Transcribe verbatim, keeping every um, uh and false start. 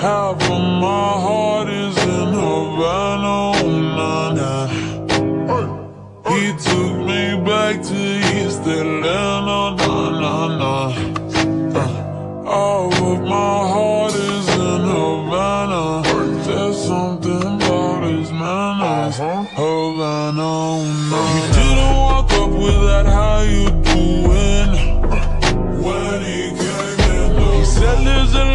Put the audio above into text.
Half of my heart is in Havana, oh, nah, nah. He took me back to East Atlanta, nah, nah, nah. Uh, all of my heart is in Havana. There's something about his manners, Havana, oh, nah. He didn't walk up with that, how you doing? When he came in, he said there's a